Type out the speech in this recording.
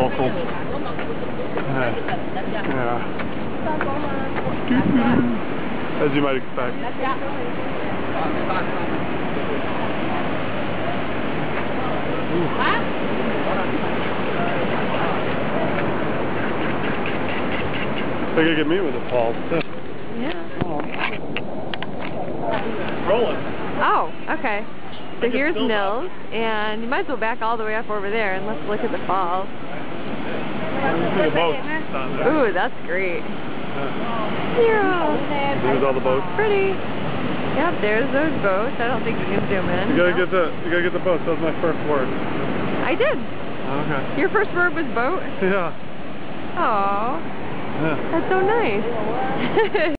Local. Yeah. As you might expect. They gotta get me with the falls too. Yeah. Rolling. Oh, okay. So here's Mills, and you might as well back all the way up over there and let's look at the falls. The boats down there. Ooh, that's great. Yeah. There's all the boats. Pretty. Yep, there's those boats. I don't think you can zoom in. You gotta get the boats. That was my first word. I did. Okay. Your first word was boat? Yeah. Aww. Yeah. That's so nice.